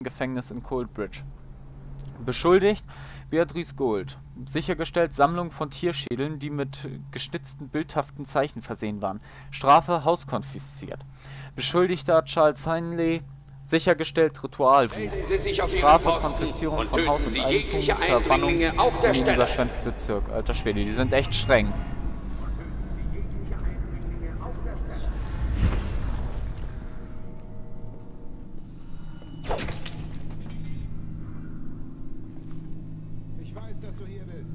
Gefängnis in Coldbridge. Beschuldigt: Beatrice Gold. Sichergestellt: Sammlung von Tierschädeln, die mit geschnitzten bildhaften Zeichen versehen waren. Strafe: Haus konfisziert. Beschuldigter: Charles Heinley. Sichergestellt: Ritualbuch. Strafe: Konfiszierung von Haus und Eigentum, Verbannung in den überschwemmten Bezirk. Alter Schwede, die sind echt streng. Ich weiß, dass du hier bist.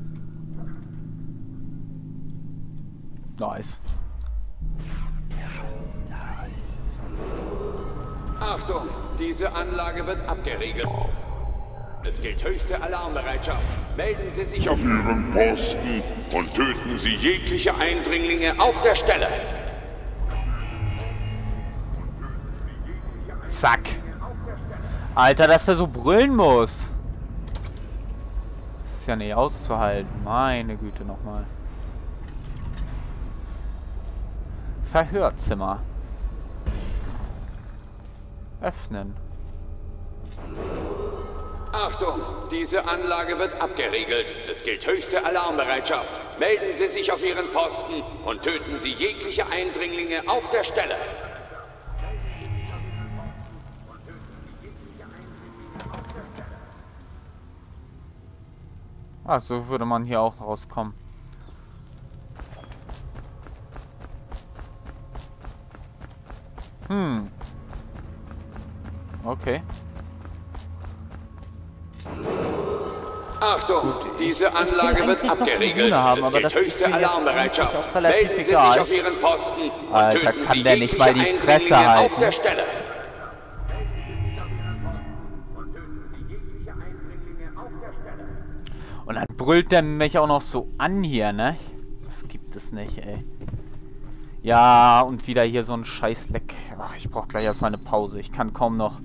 Nice. Achtung, diese Anlage wird abgeriegelt. Es gilt höchste Alarmbereitschaft. Melden Sie sich auf Ihren Posten und töten Sie jegliche Eindringlinge auf der Stelle. Zack. Alter, dass er so brüllen muss. Das ist ja nicht auszuhalten. Meine Güte nochmal. Verhörzimmer. Öffnen. Achtung, diese Anlage wird abgeriegelt. Es gilt höchste Alarmbereitschaft. Melden Sie sich auf Ihren Posten und töten Sie jegliche Eindringlinge auf der Stelle. Ah, so würde man hier auch rauskommen. Okay. Achtung, diese Anlage wird abgeriegelt. Haben, aber es gilt höchste Alarmbereitschaft. Auch relativ Melden Sie egal. sich auf Ihren Posten und Alter, töten kann Sie der nicht mal die jegliche Fresse Eindringlinge halten? auf der Stelle. Und dann brüllt der mich auch noch so an hier, ne? Das gibt es nicht, ey. Ja, und wieder hier so ein Scheißleck. Ach, ich brauche gleich erstmal eine Pause. Ich kann kaum noch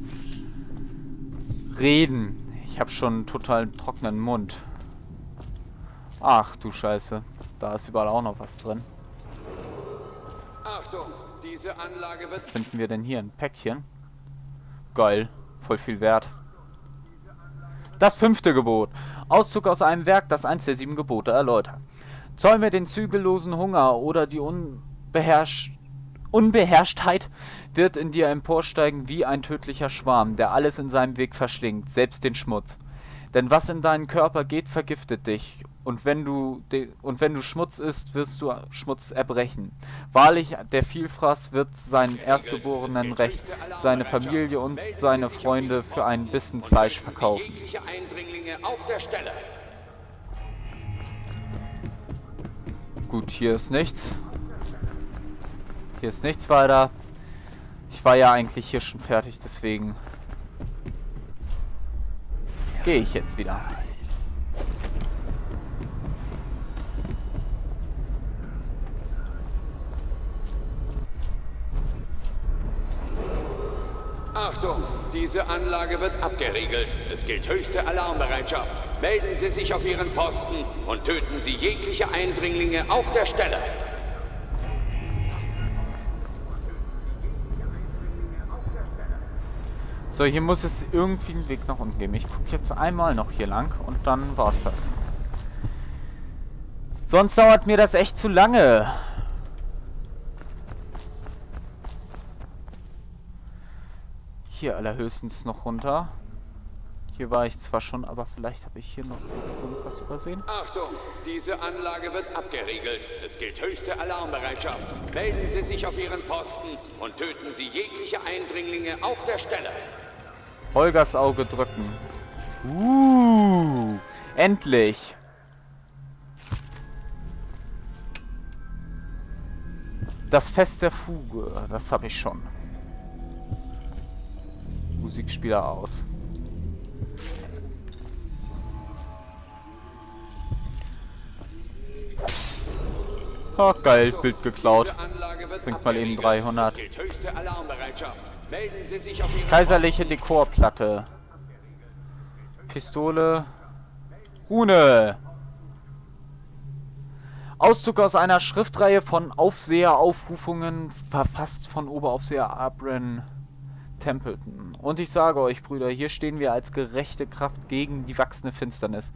reden. Ich habe schon einen total trockenen Mund. Ach du Scheiße. Da ist überall auch noch was drin. Achtung, diese Anlage wird... Was finden wir denn hier? Ein Päckchen? Geil. Voll viel wert. Das 5. Gebot. Auszug aus einem Werk, das eins der 7 Gebote erläutert. Zäume den zügellosen Hunger oder die Unbeherrschtheit wird in dir emporsteigen wie ein tödlicher Schwarm, der alles in seinem Weg verschlingt, selbst den Schmutz. Denn was in deinen Körper geht, vergiftet dich. Und wenn du Schmutz isst, wirst du Schmutz erbrechen. Wahrlich, der Vielfraß wird seinen Erstgeborenen Recht, seine Familie und seine Freunde für einen Bissen Fleisch verkaufen. Gut, hier ist nichts. Hier ist nichts weiter. Ich war ja eigentlich hier schon fertig, deswegen gehe ich jetzt wieder. Achtung, diese Anlage wird abgeriegelt. Es gilt höchste Alarmbereitschaft. Melden Sie sich auf Ihren Posten und töten Sie jegliche Eindringlinge auf der Stelle. So, hier muss es irgendwie einen Weg nach unten geben. Ich gucke jetzt einmal noch hier lang und dann war's das. Sonst dauert mir das echt zu lange. Hier allerhöchstens noch runter. Hier war ich zwar schon, aber vielleicht habe ich hier noch irgendwas übersehen. Achtung, diese Anlage wird abgeriegelt. Es gilt höchste Alarmbereitschaft. Melden Sie sich auf Ihren Posten und töten Sie jegliche Eindringlinge auf der Stelle. Holgers Auge drücken. Endlich. Das Fest der Fuge, das habe ich schon. Musikspieler aus. Oh, geil, Bild geklaut. Bringt mal eben 300. Kaiserliche Dekorplatte. Pistole. Rune. Auszug aus einer Schriftenreihe von Aufseheraufrufungen, verfasst von Oberaufseher Abren Templeton. Und ich sage euch, Brüder, hier stehen wir als gerechte Kraft gegen die wachsende Finsternis.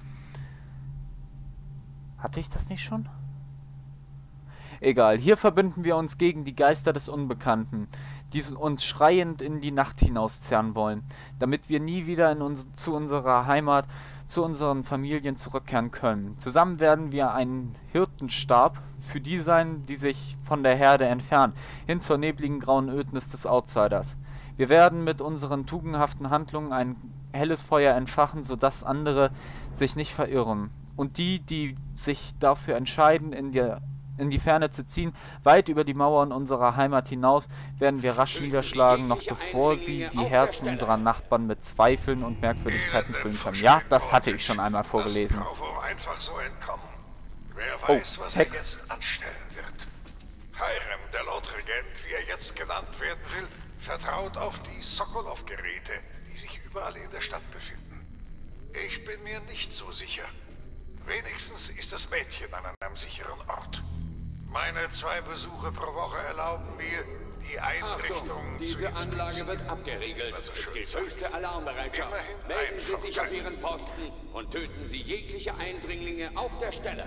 Hatte ich das nicht schon? Egal, hier verbünden wir uns gegen die Geister des Unbekannten, die uns schreiend in die Nacht hinauszerren wollen, damit wir nie wieder zu unserer Heimat, zu unseren Familien zurückkehren können. Zusammen werden wir ein Hirtenstab für die sein, die sich von der Herde entfernen, hin zur nebligen grauen Ödnis des Outsiders. Wir werden mit unseren tugendhaften Handlungen ein helles Feuer entfachen, sodass andere sich nicht verirren. Und die sich dafür entscheiden, in die Ferne zu ziehen, weit über die Mauern unserer Heimat hinaus, werden wir rasch niederschlagen, noch bevor sie die Herzen unserer Nachbarn mit Zweifeln und Merkwürdigkeiten füllen können. Ja, das hatte ich schon einmal vorgelesen. Einfach so entkommen. Wer Oh, weiß, was Text. er jetzt anstellen wird. Hiram, der Lordregent, wie er jetzt genannt werden will, vertraut auf die Sokolov-Geräte, die sich überall in der Stadt befinden. Ich bin mir nicht so sicher. Wenigstens ist das Mädchen an einem sicheren Ort. Meine 2 Besuche pro Woche erlauben mir, die Einrichtung Achtung, zu diese Anlage inspizieren. wird abgeriegelt. Also Es schön gilt sein. höchste Alarmbereitschaft. Immerhin Melden ein Sie sich auf Vorteil. Ihren Posten und töten Sie jegliche Eindringlinge auf der Stelle.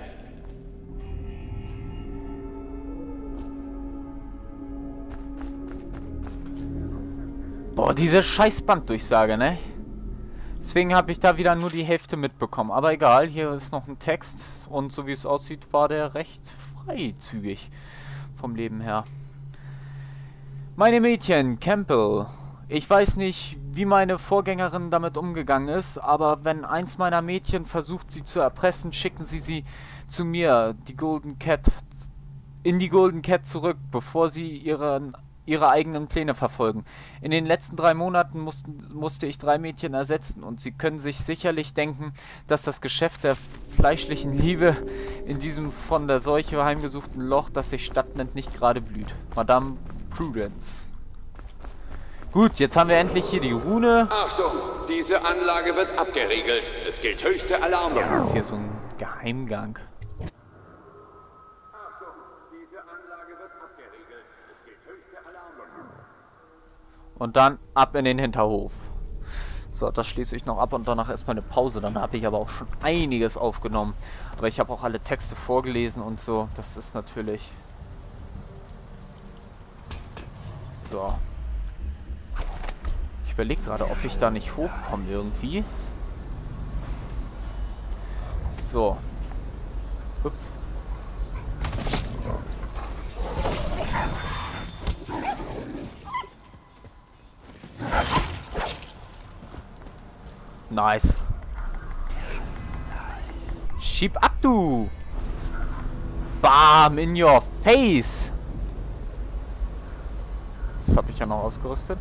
Boah, diese scheiß Banddurchsage, ne? Deswegen habe ich da wieder nur die Hälfte mitbekommen. Aber egal, hier ist noch ein Text. Und so wie es aussieht, war der recht freizügig vom Leben her. Meine Mädchen, Campbell. Ich weiß nicht, wie meine Vorgängerin damit umgegangen ist, aber wenn eins meiner Mädchen versucht, sie zu erpressen, schicken sie zu mir, in die Golden Cat zurück, bevor sie ihre eigenen Pläne verfolgen. In den letzten 3 Monaten musste ich 3 Mädchen ersetzen und Sie können sich sicherlich denken, dass das Geschäft der fleischlichen Liebe in diesem von der Seuche heimgesuchten Loch, das sich Stadt nennt, nicht gerade blüht. Madame Prudence. Gut, jetzt haben wir endlich hier die Rune. Achtung, diese Anlage wird abgeriegelt. Es gilt höchste Ja, Alarmbereitschaft. das ist hier so ein Geheimgang. Achtung, diese Anlage wird abgeriegelt. Es gilt höchste Alarmbereitschaft. Und dann ab in den Hinterhof. So, das schließe ich noch ab und danach erstmal eine Pause. Dann habe ich aber auch schon einiges aufgenommen. Aber ich habe auch alle Texte vorgelesen und so. Das ist natürlich... So. Ich überlege gerade, ob ich da nicht hochkomme irgendwie. So. Ups. Nice. Schieb ab, du! Bam, in your face! Das habe ich ja noch ausgerüstet.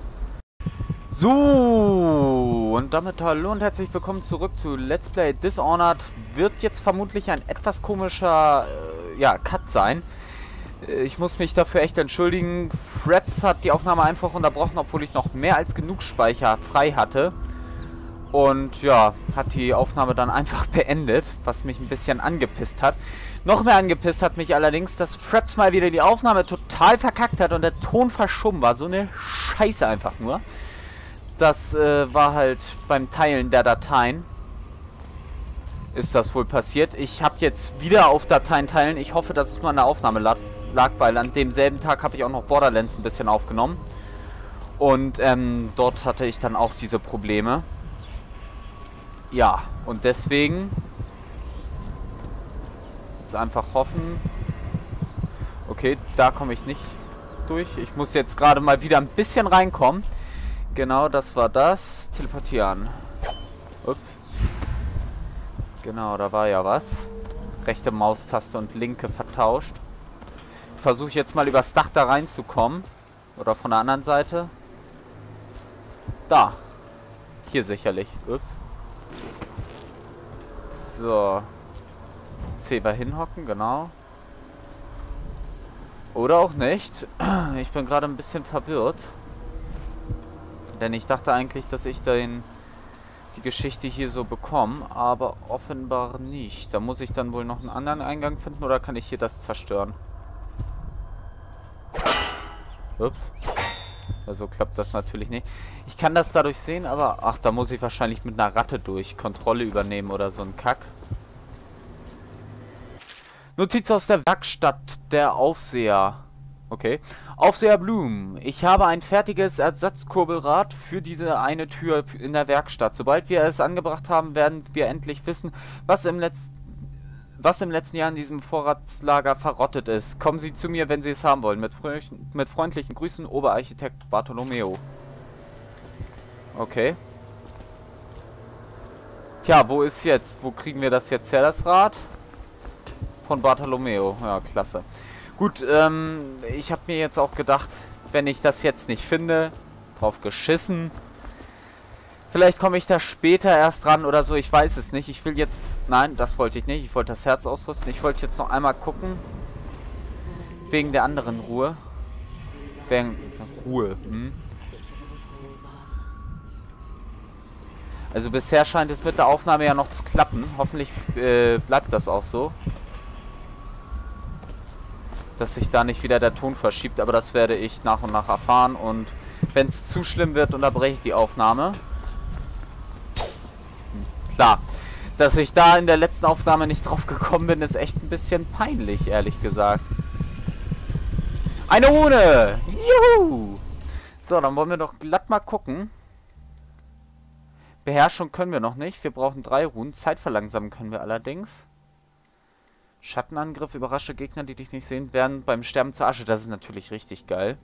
So, und damit hallo und herzlich willkommen zurück zu Let's Play Dishonored. Wird jetzt vermutlich ein etwas komischer Cut sein. Ich muss mich dafür echt entschuldigen. Fraps hat die Aufnahme einfach unterbrochen, obwohl ich noch mehr als genug Speicher frei hatte. Und ja, hat die Aufnahme dann einfach beendet, was mich ein bisschen angepisst hat. Noch mehr angepisst hat mich allerdings, dass Fraps mal wieder die Aufnahme total verkackt hat und der Ton verschoben war. So eine Scheiße einfach nur. Das war halt beim Teilen der Dateien. Ist das wohl passiert. Ich habe jetzt wieder auf Dateien teilen. Ich hoffe, dass es nur an der Aufnahme lag, weil an demselben Tag habe ich auch noch Borderlands ein bisschen aufgenommen. Und dort hatte ich dann auch diese Probleme. Ja, und deswegen jetzt einfach hoffen. Okay, da komme ich nicht durch. Ich muss jetzt gerade mal wieder ein bisschen reinkommen. Genau, das war das. Teleportieren. Ups. Genau, da war ja was. Rechte Maustaste und linke vertauscht. Ich versuche jetzt mal übers Dach da reinzukommen. Oder von der anderen Seite. Da. Hier sicherlich. Ups. So. C war hinhocken, genau. Oder auch nicht. Ich bin gerade ein bisschen verwirrt. Denn ich dachte eigentlich, dass ich die Geschichte hier so bekomme. Aber offenbar nicht. Da muss ich dann wohl noch einen anderen Eingang finden. Oder kann ich hier das zerstören? Ups. Also klappt das natürlich nicht. Ich kann das dadurch sehen, aber... Ach, da muss ich wahrscheinlich mit einer Ratte durch. Kontrolle übernehmen oder so ein Kack. Notiz aus der Werkstatt der Aufseher. Okay. Aufseher Bloom. Ich habe ein fertiges Ersatzkurbelrad für diese eine Tür in der Werkstatt. Sobald wir es angebracht haben, werden wir endlich wissen, was im letzten Jahr in diesem Vorratslager verrottet ist. Kommen Sie zu mir, wenn Sie es haben wollen. Mit freundlichen Grüßen, Oberarchitekt Bartolomeo. Okay. Tja, wo ist jetzt? Wo kriegen wir das jetzt her, das Rad? Von Bartolomeo. Ja, klasse. Gut, ich habe mir jetzt auch gedacht, wenn ich das jetzt nicht finde, drauf geschissen. Vielleicht komme ich da später erst ran oder so, ich weiß es nicht. Ich will jetzt... Nein, das wollte ich nicht. Ich wollte das Herz ausrüsten. Ich wollte jetzt noch einmal gucken. Wegen der anderen Ruhe. Wegen... Ruhe, Also bisher scheint es mit der Aufnahme ja noch zu klappen. Hoffentlich bleibt das auch so. Dass sich da nicht wieder der Ton verschiebt, aber das werde ich nach und nach erfahren. Und wenn es zu schlimm wird, unterbreche ich die Aufnahme. Klar, dass ich da in der letzten Aufnahme nicht drauf gekommen bin, ist echt ein bisschen peinlich, ehrlich gesagt. Eine Rune! Juhu! So, dann wollen wir doch glatt mal gucken. Beherrschung können wir noch nicht. Wir brauchen 3 Runen. Zeit verlangsamen können wir allerdings. Schattenangriff, überrasche Gegner, die dich nicht sehen, werden beim Sterben zur Asche. Das ist natürlich richtig geil.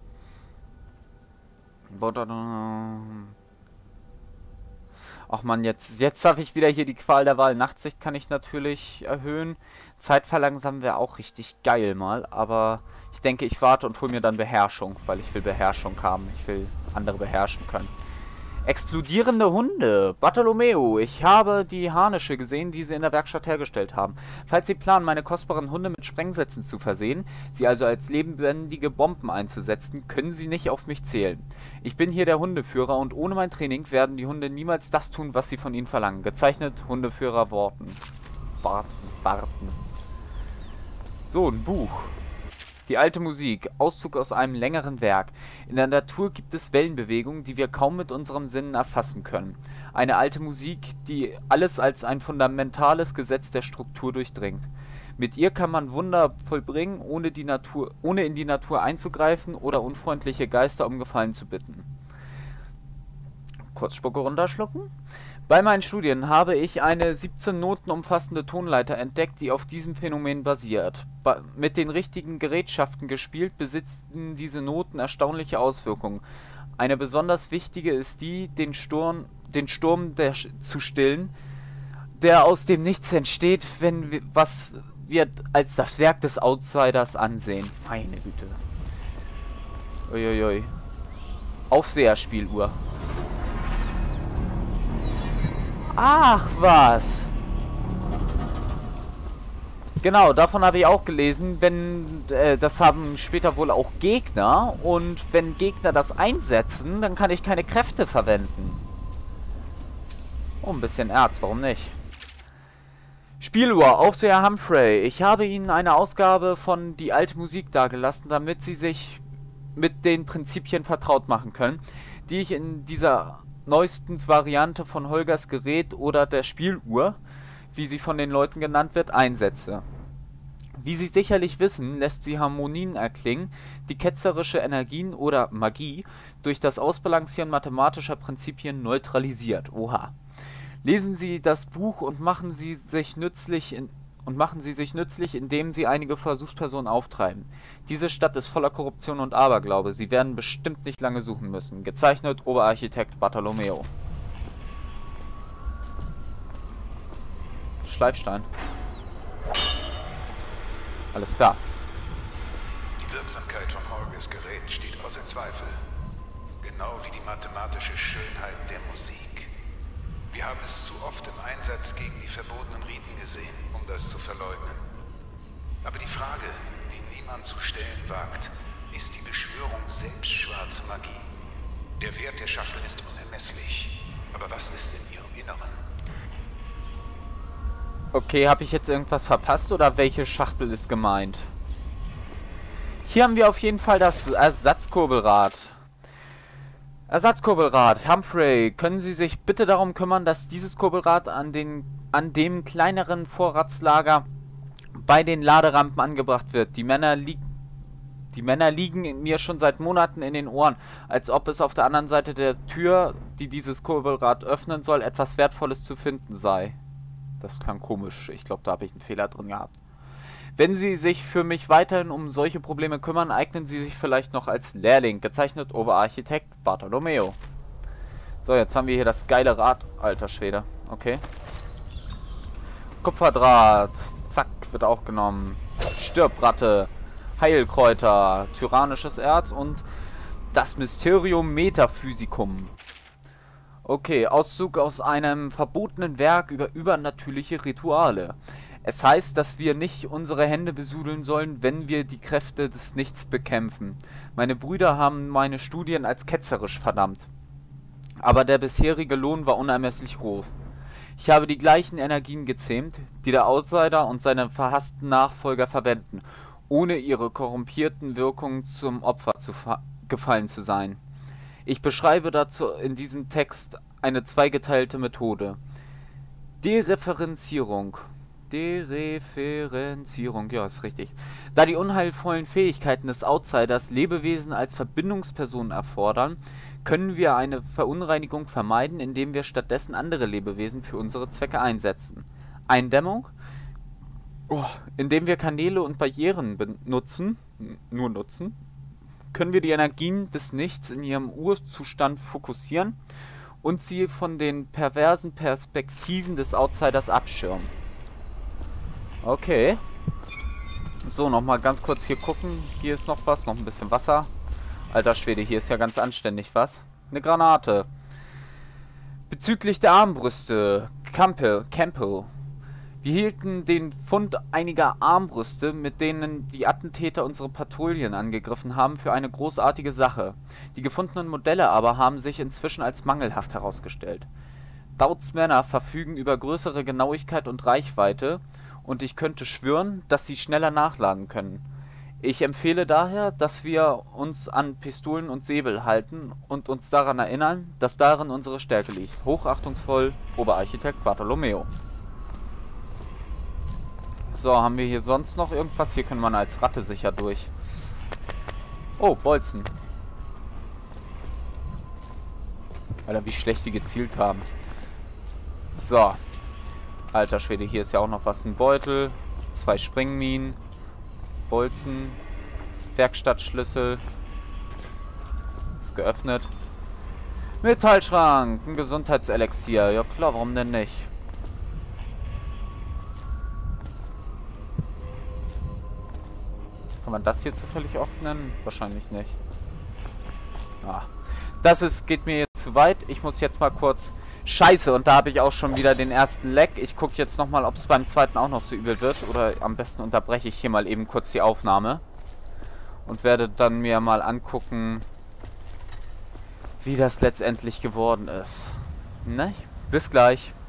Ach man, jetzt habe ich wieder hier die Qual der Wahl. Nachtsicht kann ich natürlich erhöhen. Zeit verlangsamen wäre auch richtig geil mal. Aber ich denke, ich warte und hole mir dann Beherrschung, weil ich will Beherrschung haben. Ich will andere beherrschen können. Explodierende Hunde. Bartolomeo, ich habe die Harnische gesehen, die sie in der Werkstatt hergestellt haben. Falls Sie planen, meine kostbaren Hunde mit Sprengsätzen zu versehen, sie also als lebendige Bomben einzusetzen, können Sie nicht auf mich zählen. Ich bin hier der Hundeführer und ohne mein Training werden die Hunde niemals das tun, was Sie von ihnen verlangen. Gezeichnet Hundeführer Barton. So, ein Buch. Die alte Musik, Auszug aus einem längeren Werk. In der Natur gibt es Wellenbewegungen, die wir kaum mit unseren Sinnen erfassen können. Eine alte Musik, die alles als ein fundamentales Gesetz der Struktur durchdringt. Mit ihr kann man Wunder vollbringen, ohne in die Natur einzugreifen oder unfreundliche Geister um Gefallen zu bitten. Kurz Spucke runterschlucken. Bei meinen Studien habe ich eine 17 Noten umfassende Tonleiter entdeckt, die auf diesem Phänomen basiert. Mit den richtigen Gerätschaften gespielt, besitzen diese Noten erstaunliche Auswirkungen. Eine besonders wichtige ist die, den Sturm zu stillen, der aus dem Nichts entsteht, was wir als das Werk des Outsiders ansehen. Meine Güte. Uiuiui. Aufseherspieluhr. Ach, was. Genau, davon habe ich auch gelesen, das haben später wohl auch Gegner, und wenn Gegner das einsetzen, dann kann ich keine Kräfte verwenden. Oh, ein bisschen Erz, warum nicht? Spieluhr, Aufseher Humphrey. Ich habe Ihnen eine Ausgabe von Die alte Musik dargelassen, damit Sie sich mit den Prinzipien vertraut machen können, die ich in dieser neuesten Variante von Holgers Gerät oder der Spieluhr, wie sie von den Leuten genannt wird, einsetze. Wie Sie sicherlich wissen, lässt sie Harmonien erklingen, die ketzerische Energien oder Magie durch das Ausbalancieren mathematischer Prinzipien neutralisiert. Oha. Lesen Sie das Buch und machen Sie sich nützlich, indem Sie einige Versuchspersonen auftreiben. Diese Stadt ist voller Korruption und Aberglaube. Sie werden bestimmt nicht lange suchen müssen. Gezeichnet Oberarchitekt Bartolomeo. Schleifstein. Alles klar. Die Wirksamkeit von Holgers Gerät steht außer Zweifel. Genau wie die mathematische Schönheit der Musik. Wir haben es zu oft im Einsatz gegen die verbotenen Riten gesehen, um das zu verleugnen. Aber die Frage, die niemand zu stellen wagt, ist die Beschwörung selbst schwarze Magie. Der Wert der Schachtel ist unermesslich. Aber was ist in ihrem Inneren? Okay, habe ich jetzt irgendwas verpasst oder welche Schachtel ist gemeint? Hier haben wir auf jeden Fall das Ersatzkurbelrad. Ersatzkurbelrad. Humphrey, können Sie sich bitte darum kümmern, dass dieses Kurbelrad an dem kleineren Vorratslager bei den Laderampen angebracht wird? Die Männer liegen mir schon seit Monaten in den Ohren, als ob es auf der anderen Seite der Tür, die dieses Kurbelrad öffnen soll, etwas Wertvolles zu finden sei. Das klang komisch. Ich glaube, da habe ich einen Fehler drin gehabt. Wenn Sie sich für mich weiterhin um solche Probleme kümmern, eignen Sie sich vielleicht noch als Lehrling. Gezeichnet Oberarchitekt Bartolomeo. So, jetzt haben wir hier das geile Rad. Alter Schwede. Okay. Kupferdraht. Zack, wird auch genommen. Stirbratte. Heilkräuter. Tyrannisches Erz und das Mysterium Metaphysicum. Okay, Auszug aus einem verbotenen Werk über übernatürliche Rituale. Es heißt, dass wir nicht unsere Hände besudeln sollen, wenn wir die Kräfte des Nichts bekämpfen. Meine Brüder haben meine Studien als ketzerisch verdammt. Aber der bisherige Lohn war unermesslich groß. Ich habe die gleichen Energien gezähmt, die der Outsider und seine verhassten Nachfolger verwenden, ohne ihre korrumpierten Wirkungen zum Opfer gefallen zu sein. Ich beschreibe dazu in diesem Text eine zweigeteilte Methode. Dereferenzierung, ja, ist richtig. Da die unheilvollen Fähigkeiten des Outsiders Lebewesen als Verbindungspersonen erfordern, können wir eine Verunreinigung vermeiden, indem wir stattdessen andere Lebewesen für unsere Zwecke einsetzen. Eindämmung, indem wir Kanäle und Barrieren nutzen, können wir die Energien des Nichts in ihrem Urzustand fokussieren und sie von den perversen Perspektiven des Outsiders abschirmen. Okay. So, nochmal ganz kurz hier gucken. Hier ist noch was, noch ein bisschen Wasser. Alter Schwede, hier ist ja ganz anständig was. Eine Granate. Bezüglich der Armbrüste. Campbell. Wir hielten den Fund einiger Armbrüste, mit denen die Attentäter unsere Patrouillen angegriffen haben, für eine großartige Sache. Die gefundenen Modelle aber haben sich inzwischen als mangelhaft herausgestellt. Dauds Männer verfügen über größere Genauigkeit und Reichweite, und ich könnte schwören, dass sie schneller nachladen können. Ich empfehle daher, dass wir uns an Pistolen und Säbel halten und uns daran erinnern, dass darin unsere Stärke liegt. Hochachtungsvoll, Oberarchitekt Bartolomeo. So, haben wir hier sonst noch irgendwas? Hier können wir als Ratte sicher durch. Oh, Bolzen. Alter, wie schlecht die gezielt haben. So. Alter Schwede, hier ist ja auch noch was. Ein Beutel, 2 Springminen, Bolzen, Werkstattschlüssel. Ist geöffnet. Metallschrank, ein Gesundheitselixier. Ja klar, warum denn nicht? Kann man das hier zufällig öffnen? Wahrscheinlich nicht. Ah. Geht mir jetzt zu weit. Ich muss jetzt mal kurz... Scheiße, und da habe ich auch schon wieder den ersten Leck. Ich gucke jetzt nochmal, ob es beim zweiten auch noch so übel wird. Oder am besten unterbreche ich hier mal eben kurz die Aufnahme. Und werde dann mir mal angucken, wie das letztendlich geworden ist. Ne? Bis gleich.